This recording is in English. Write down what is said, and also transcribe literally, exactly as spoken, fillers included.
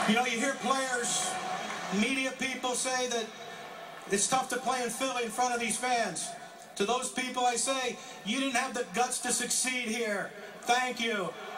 You know, you hear players, media people say that it's tough to play in Philly in front of these fans. To those people I say, you didn't have the guts to succeed here. Thank you.